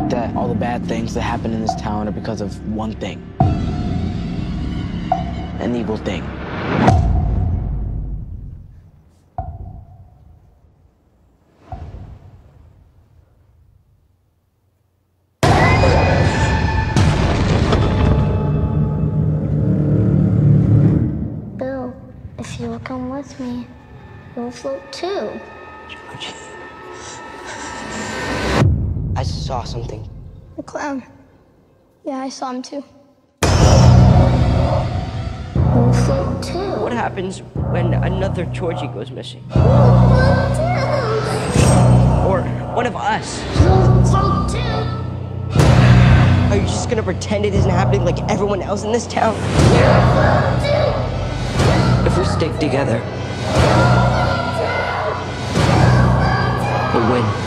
that all the bad things that happen in this town are because of one thing. An evil thing. Bill, if you'll come with me, you'll float too. Georgie. I saw something. The clown. Yeah, I saw him too. You'll float too. What happens when another Georgie goes missing? You'll float too. Or one of us? You'll float too. Are you just gonna pretend it isn't happening like everyone else in this town? You'll float too. If we stick together, we'll win.